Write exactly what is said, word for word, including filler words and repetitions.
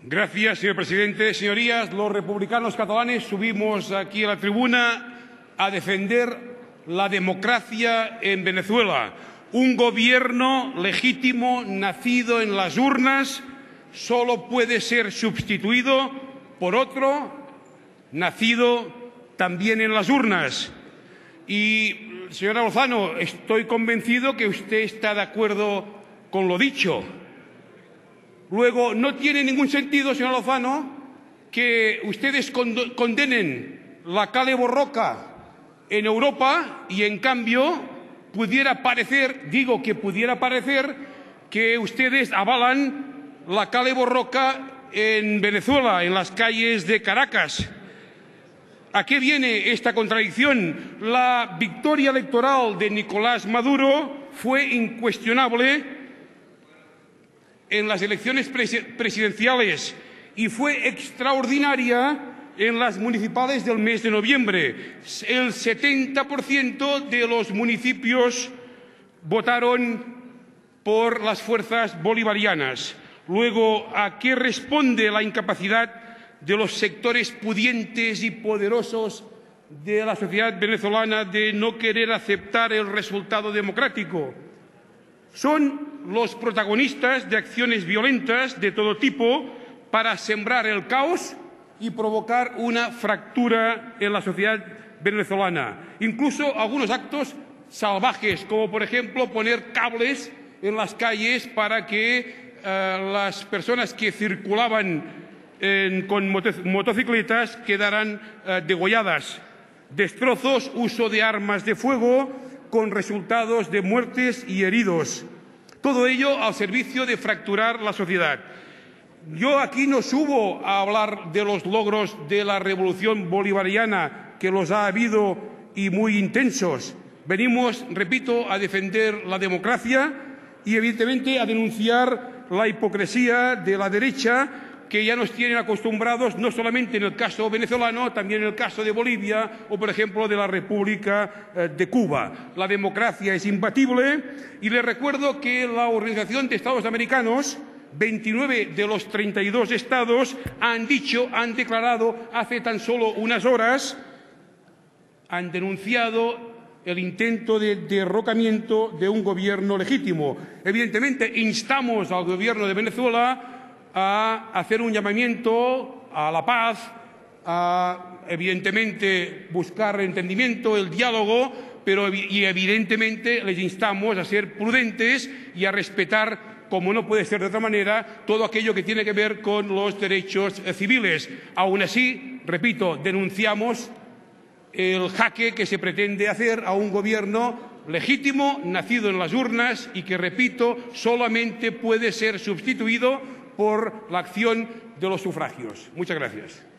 Gracias, señor presidente. Señorías, los republicanos catalanes subimos aquí a la tribuna a defender la democracia en Venezuela. Un gobierno legítimo, nacido en las urnas, solo puede ser sustituido por otro, nacido también en las urnas. Y, señora Lozano, estoy convencido que usted está de acuerdo con lo dicho. Luego, no tiene ningún sentido, señora Lozano, que ustedes condenen la kale borroka en Europa y, en cambio, pudiera parecer, digo que pudiera parecer, que ustedes avalan la kale borroka en Venezuela, en las calles de Caracas. ¿A qué viene esta contradicción? La victoria electoral de Nicolás Maduro fue incuestionable en las elecciones presidenciales y fue extraordinaria en las municipales del mes de noviembre. El setenta por ciento de los municipios votaron por las fuerzas bolivarianas. Luego, ¿a qué responde la incapacidad de los sectores pudientes y poderosos de la sociedad venezolana de no querer aceptar el resultado democrático? Son los protagonistas de acciones violentas de todo tipo para sembrar el caos y provocar una fractura en la sociedad venezolana. Incluso algunos actos salvajes, como por ejemplo poner cables en las calles para que eh, las personas que circulaban en, con motocicletas quedaran eh, degolladas. Destrozos, uso de armas de fuego, con resultados de muertes y heridos. Todo ello al servicio de fracturar la sociedad. Yo aquí no subo a hablar de los logros de la revolución bolivariana, que los ha habido y muy intensos. Venimos, repito, a defender la democracia y, evidentemente, a denunciar la hipocresía de la derecha, que ya nos tienen acostumbrados no solamente en el caso venezolano, también en el caso de Bolivia o, por ejemplo, de la República de Cuba. La democracia es imbatible y les recuerdo que la Organización de Estados Americanos, veintinueve de los treinta y dos estados, han dicho, han declarado hace tan solo unas horas, han denunciado el intento de derrocamiento de un gobierno legítimo. Evidentemente, instamos al gobierno de Venezuela a hacer un llamamiento a la paz, a, evidentemente, buscar entendimiento, el diálogo, pero y evidentemente les instamos a ser prudentes y a respetar, como no puede ser de otra manera, todo aquello que tiene que ver con los derechos civiles. Aún así, repito, denunciamos el jaque que se pretende hacer a un gobierno legítimo, nacido en las urnas y que, repito, solamente puede ser sustituido por la acción de los sufragios. Muchas gracias.